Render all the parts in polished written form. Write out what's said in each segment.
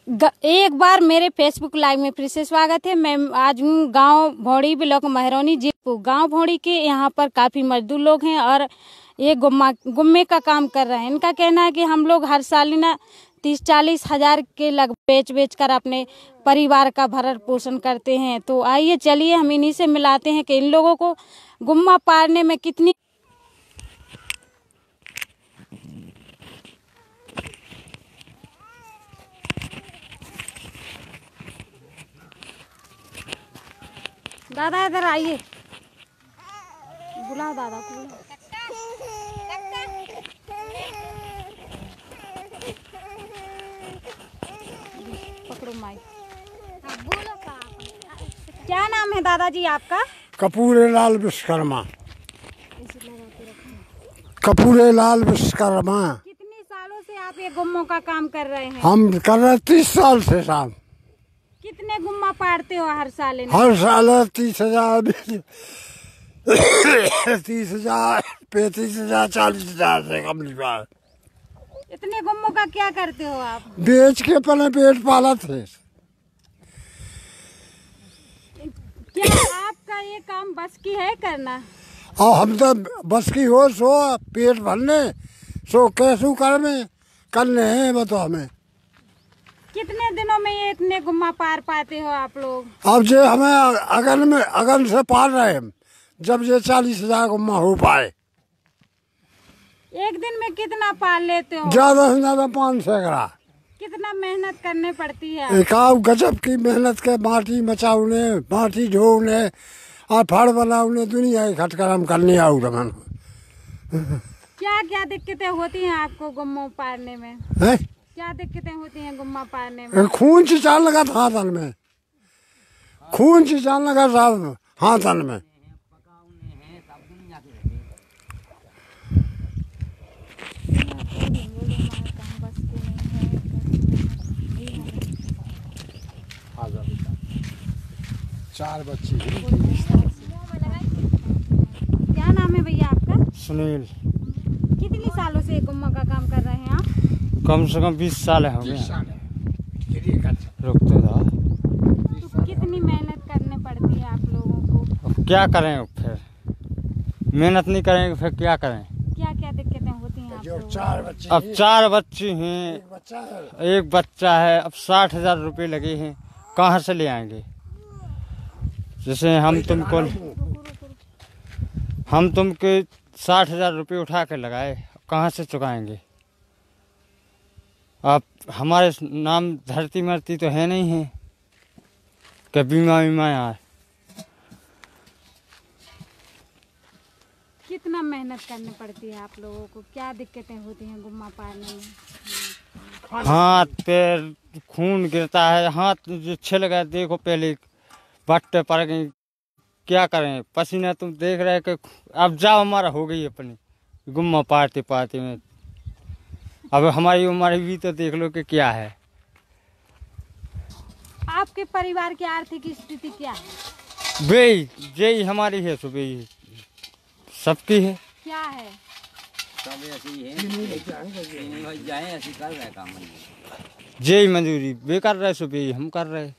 एक बार मेरे Facebook live में फिर से स्वागत है। मैं आज हूँ गांव भौड़ी ब्लॉक महरौनी जिला। गांव भौड़ी के यहाँ पर काफ़ी मजदूर लोग हैं और ये गुम्मे का काम कर रहे हैं। इनका कहना है कि हम लोग हर साल ना 30-40 हज़ार के लग बेच कर अपने परिवार का भरण पोषण करते हैं। तो आइए चलिए हम इन्हीं से मिलाते हैं कि इन लोगों को गुम्मा पारने में कितनी दादा इधर आइए, बुलाओ दादा को बुलाओ। पकड़ो माइक। बोलो क्या नाम है दादाजी आपका? कपूरेलाल विश्वकर्मा। कपूरेलाल विश्वकर्मा। कितने सालों से आप ये गुम्मों का काम कर रहे हैं? हम कर रहे 30 साल से साहब। कितने गुम्मा पाड़ते हो हर साल? हर साल 30,000 30,000 35,000 40,000 से कम नहीं पाए। इतने गुम्मों का क्या करते हो आप? बेच के अपने पेट पाला थे। क्या आपका ये काम बस की है करना? और हम तो बस की हो सो पेट भरने सो कैसू करने हैं बताओ हमें। कितने दिनों में ये इतने गुम्मा पार पाते हो आप लोग? अब जो हमें अगन से पार रहे हैं, जब ये 40,000 गुम्मा हो पाए। एक दिन में कितना पार लेते हो? ज्यादा से ज्यादा 5 सैकड़ा। कितना मेहनत करनी पड़ती है? एक गजब की मेहनत के माटी मचाउने, माटी ढोने और फड़ बनाउने, दुनिया की खटकर करने आऊ रमन। क्या क्या दिक्कतें होती हैं आपको गुम्मों पारने में? है? क्या दिक्कतें होती हैं गुम्मा पारने में? खून चिचान लगा था हाथन में, खून चिचान लगा साहब हाथन में। चार बच्चे। क्या नाम है भैया आपका? सुनील। कितनी सालों से गुम्मा का काम कर रहे हैं आप? कम से कम 20 साल हो गए। रुकते था। तो कितनी मेहनत करनी पड़ती है आप लोगों को? अब क्या करें, फिर मेहनत नहीं करेंगे फिर क्या करें? क्या क्या दिक्कतें होती हैं आप लोगों को? अब 4 बच्चे हैं, एक बच्चा है। अब 60,000 रुपये लगे हैं, कहाँ से ले आएंगे? जैसे हम तुमके 60,000 रुपये उठा के लगाए, कहाँ से चुकाएंगे? अब हमारे नाम धरती मरती तो है नहीं है कि बीमा आए। कितना मेहनत करनी पड़ती है आप लोगों को? क्या दिक्कतें होती हैं गुम्मा पारने में? हाथ पैर खून गिरता है, हाथ जो छिल गए देखो, पहले बट्टे पड़ गई। क्या करें, पसीना तुम देख रहे कि अब जाओ हमारा हो गई अपनी गुम्मा पारते पारते में। अब हमारी उम्र भी तो देख लो कि क्या है। आपके परिवार की आर्थिक स्थिति क्या है? यही हमारी है, सुबह सबकी है। क्या है? सब ऐसे ही है, ऐसे कर रहे काम। यही मजदूरी वे कर रहे, सुबह हम कर रहे।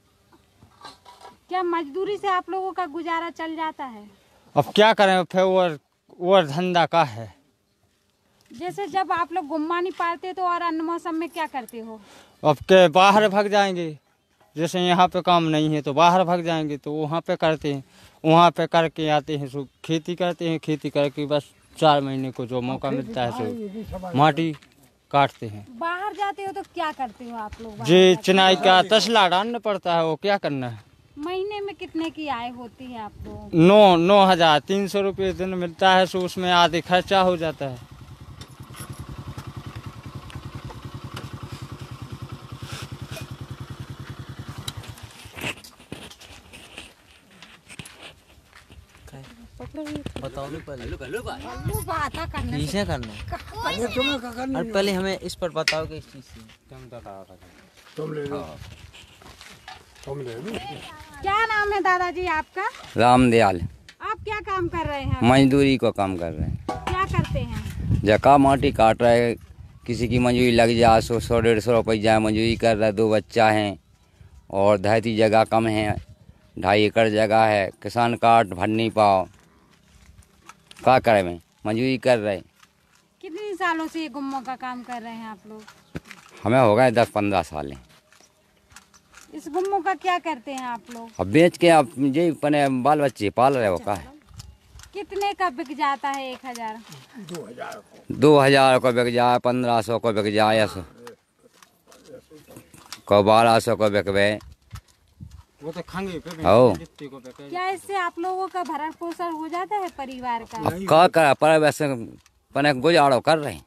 क्या मजदूरी से आप लोगों का गुजारा चल जाता है? अब क्या करें, फिर और धंधा का है। जैसे जब आप लोग गुम्मा नहीं पाते तो और अन्य मौसम में क्या करते हो? अब के बाहर भाग जाएंगे। जैसे यहाँ पे काम नहीं है तो बाहर भाग जाएंगे, तो वहाँ पे करते हैं, वहाँ पे करके आते हैं, सो खेती करते हैं। खेती करके बस 4 महीने को जो मौका मिलता है सो माटी काटते हैं। बाहर जाते हो तो क्या करते हो आप लोग? जी चिनाई का तसला डालना पड़ता है, वो क्या करना है। महीने में कितने की आय होती है आप लोग? 9,300 रुपये दिन मिलता है, सो उसमें आधे खर्चा हो जाता है। बताओ पहले करना और पहले हमें इस पर बताओ कि इस चीज से तुम ले लो। क्या नाम है दादाजी आपका? रामदयाल। आप क्या काम कर रहे हैं? मजदूरी को काम कर रहे हैं। क्या करते हैं? जका माटी काट रहे, किसी की मजदूरी लग जाए 100-150 रुपया मजदूरी कर रहा है। 2 बच्चा हैं और धरती जगह कम है, 2.5 एकड़ जगह है। किसान कार्ड भर नहीं पाओ, क्या करें मैं, मजदूरी कर रहे। कितने सालों से ये गुम्मों का काम कर रहे हैं आप लोग? हमें हो गए 10-15 साल। इस गुम्मों का क्या करते हैं आप लोग? अब बेच के अब ये अपने बाल बच्चे पाल रहे हो। का है कितने का बिक जाता है 1000? 2000 को बिक जाए, 1500 को बिक जाए, को 1200 को बिकवे। वो तो खाएंगे पे हो क्या इससे आप लोगों का भरण पोषण हो जाता है परिवार का? क्या करा पर वैसे पने गुजारो कर रहे हैं।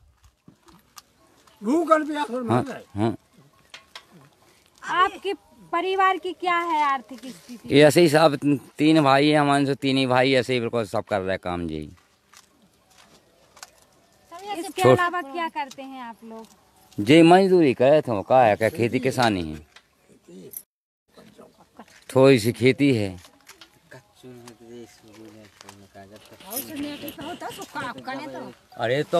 हाँ। आपके परिवार की क्या है आर्थिक स्थिति? ऐसे ही सब 3 भाई है हमारे, से 3 ही भाई ऐसे ही बिल्कुल सब कर रहे काम जी। इसके अलावा क्या करते हैं आप लोग? जी मजदूरी करे थे। का है क्या, खेती किसानी है, थोड़ी सी खेती है। अरे तो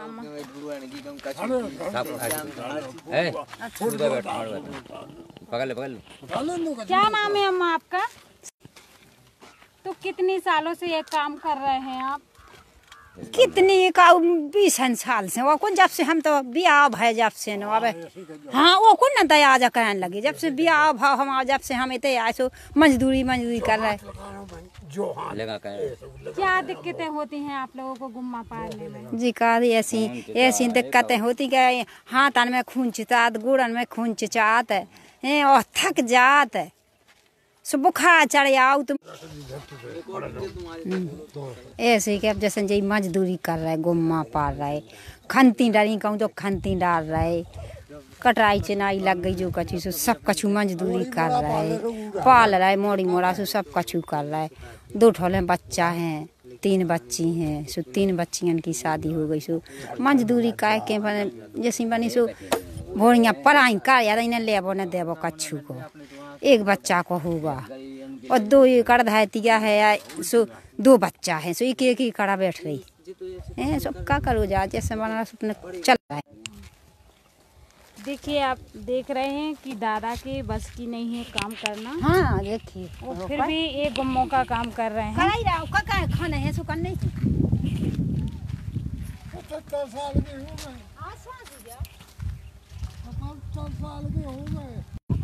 पकड़ ले। क्या नाम है अम्मा आपका? तो कितनी सालों से ये काम कर रहे हैं आप? कितनी का 20 साल से वो कौन, जब से हम तो बियाह भय जब से न अब। हाँ वो कौन ना दया जा कहने लगे, जब से बियाह भाव हम जब से हम इतने आए सो मजदूरी कर रहे। क्या दिक्कतें होती हैं आप लोगों को गुम्मा पालने में? जी का ऐसी दिक्कतें होती गए, हाथन में खून चिचात, गुड़न में खून चिचात है और थक जात है, सो बुखार चढ़ आओ तुम। ऐसे कि अब जैसे जी मजदूरी कर रहे, गुम्मा पाल रहे, खंती डाली कहूँ तो खंती डाल रहे, कटाई चिनाई लग गई जो कछु सो सब कछु मजदूरी कर रहे, पाल रहे मोड़ी मोड़ा सो सब कछु कर रहे। 2 ठोले बच्चा हैं, 3 बच्ची हैं, सो 3 बच्चियन की शादी हो गई। सो मजदूरी का के जैसी बनी सो भोरियाँ पढ़ाई कर यार इन्हें लेबो न देबो कछु को। 1 बच्चा को होगा और 2 एकड़ धैतिया है, सो 2 बच्चा है, सो एक एकड़ बैठ रही है। सब क्या करो जा जैसे बना अपने चल रहा है। देखिए आप देख रहे हैं कि दादा के बस की नहीं है काम करना। हाँ देखिए और फिर भी ये गुम्मों का काम कर रहे हैं। खाना है सो करने 75 साल के हो गए, 75 साल के हो गए।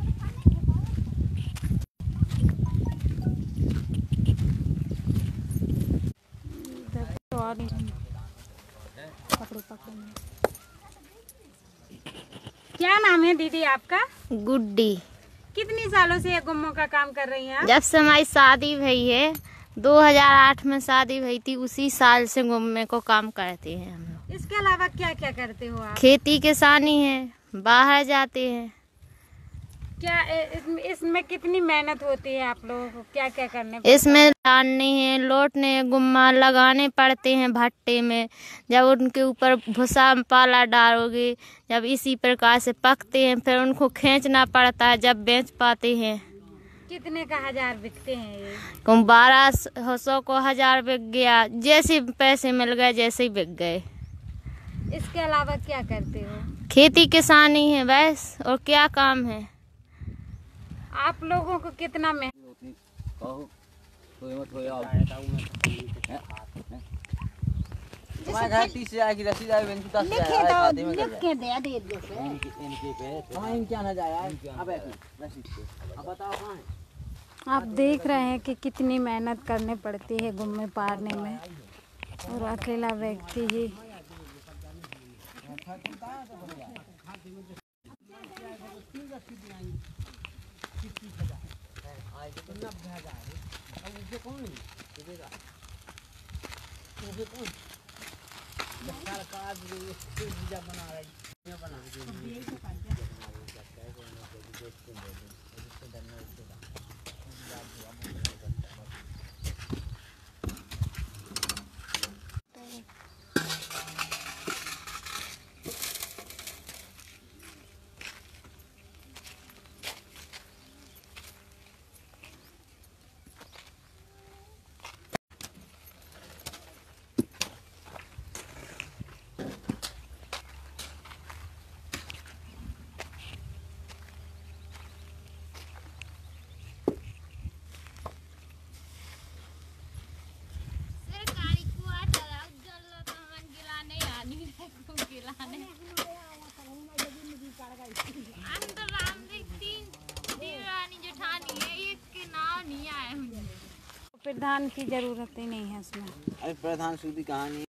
क्या नाम है दीदी आपका? गुड्डी। कितनी सालों से ये गुम्मों का काम कर रही हैं आप? जब से हमारी शादी हुई है, 2008 में शादी हुई थी, उसी साल से गुम्मे को काम करते हैं हम लोग। इसके अलावा क्या क्या करते हो आप? खेती किसानी है, बाहर जाते हैं। क्या इसमें कितनी मेहनत होती है आप लोगों को? क्या क्या करने? इसमें डालने हैं, लोटने हैं, गुम्मा लगाने पड़ते हैं भट्टे में। जब उनके ऊपर भूसा पाला डालोगे, जब इसी प्रकार से पकते हैं, फिर उनको खींचना पड़ता है, जब बेच पाते हैं। कितने का 1000 बिकते हैं ये? 1200 को 1000 बिक गया, जैसे पैसे मिल गए जैसे ही बिक गए। इसके अलावा क्या करते हो? खेती किसानी है बस, और क्या काम है। आप लोगों को कितना में आप देख रहे हैं कि कितनी मेहनत करनी पड़ती है गुम्मे पारने में, और अकेला व्यक्ति ही। प्रधान की जरूरत ही नहीं है इसमें। अरे प्रधान सूदी कहानी